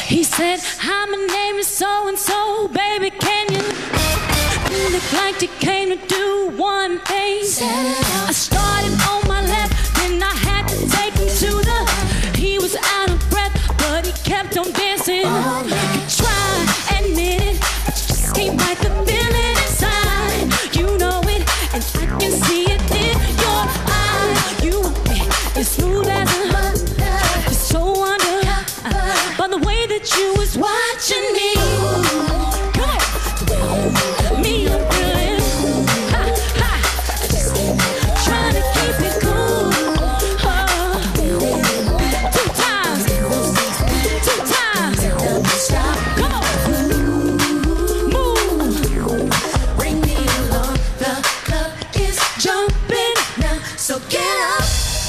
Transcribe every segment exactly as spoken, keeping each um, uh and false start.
He said, hi, my name is so-and-so, baby, can you look like you came to do one thing? I started on my left, then I had to take him to the, he was out of breath, but he kept on dancing. You try, admit it, but you just can't fight the feeling inside. You know it, and I can see it in your eyes. You want me, you're smooth as a you're so under, by the way that you was watching me. Come on, me, I'm feeling, ha, ha, trying to keep it cool. Oh. Two times, two times. Come on, move, bring me along. The club is jumping now, so get up.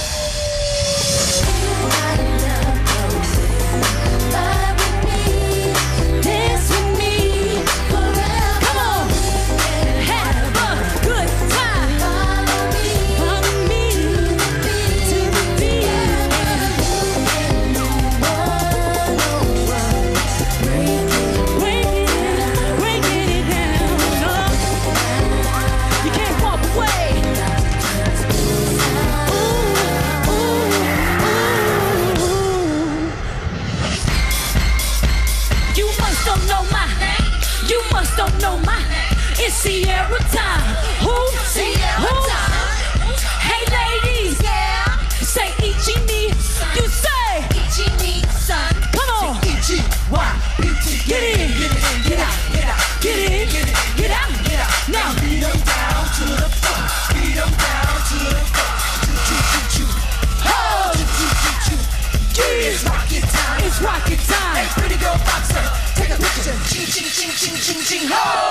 Don't know my, it's Ciara time. Who? Ciara time. Hey ladies, yeah. Say Ichi-ni. You say Ichi-ni, son. Come on. Ichi, why? Get in, get in, get out, get out, get in, get in, get out, get out. Now beat 'em down to the floor. Beat 'em down to the floor. Choo choo choo. Oh, choo choo choo. Yeah, it's rocket time. It's rocket time. Hey, pretty girl boxer, take a picture. Ching ching ching ching ching ching ho.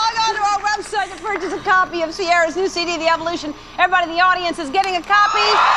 To purchase a copy of Ciara's new C D, The Evolution. Everybody in the audience is getting a copy.